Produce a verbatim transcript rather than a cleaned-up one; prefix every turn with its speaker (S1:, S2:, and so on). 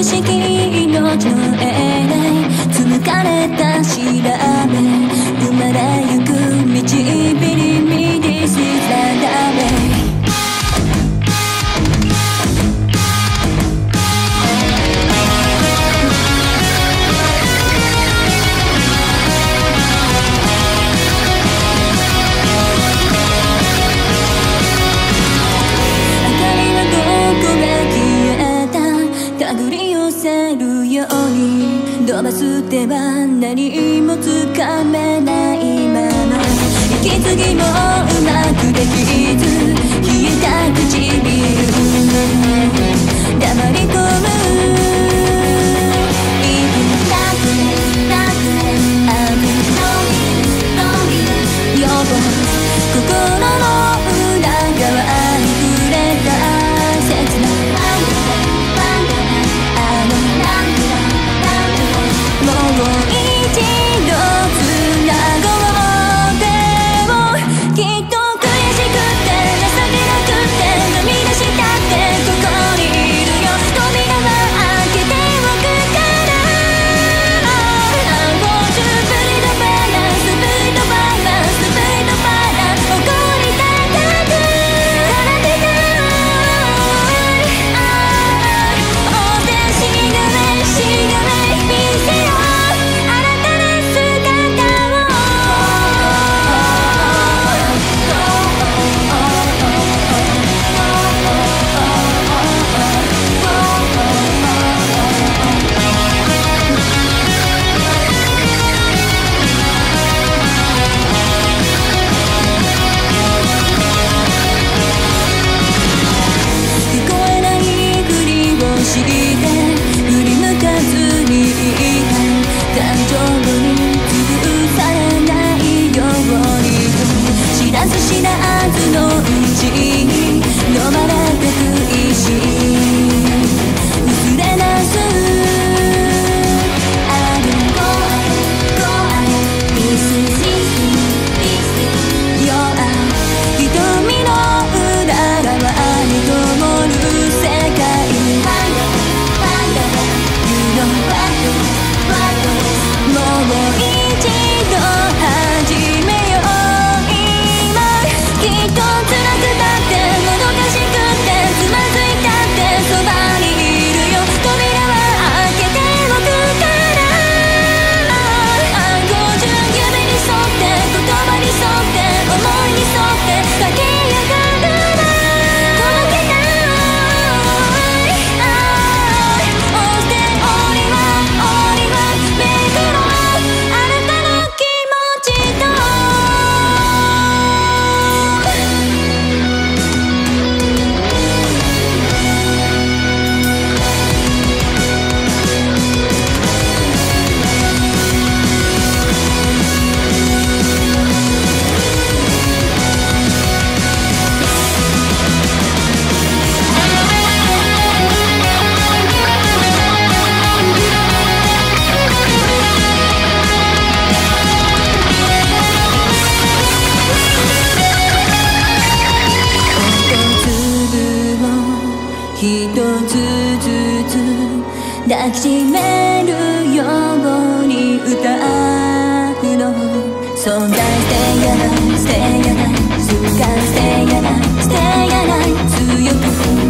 S1: しき命の得ない紡がれた調べ生まれゆく導り身にすらめ飛ばす手は何もつかめないまま息継ぎもうまくできず冷えた唇黙り込む心の裏側に触れた切なもう一度つなごう手をきっと悔しくて情けなくて涙したってここにいるよ扉は開けておくからもうスプリットバランススプリットバランススプリットバランス怒り高く奏でたお手しぐれしぐれ見せよして振り向かずにいい大丈夫に潰されないように知らず知らずのうちに読まれてく石薄れなすある怖いミスミスミス弱瞳の裏側に灯る世界もう一度始めよう今きっと辛くたってもどかしくてつまずいたってそばにいるよ扉は開けておくから暗号順夢に沿って言葉に沿って思いに沿って駆け上がるな届けたい愛を捨て降りは降りはめくろ一つずつ抱きしめるように歌うの存在してやない捨てやないすか捨てやない捨てやない強く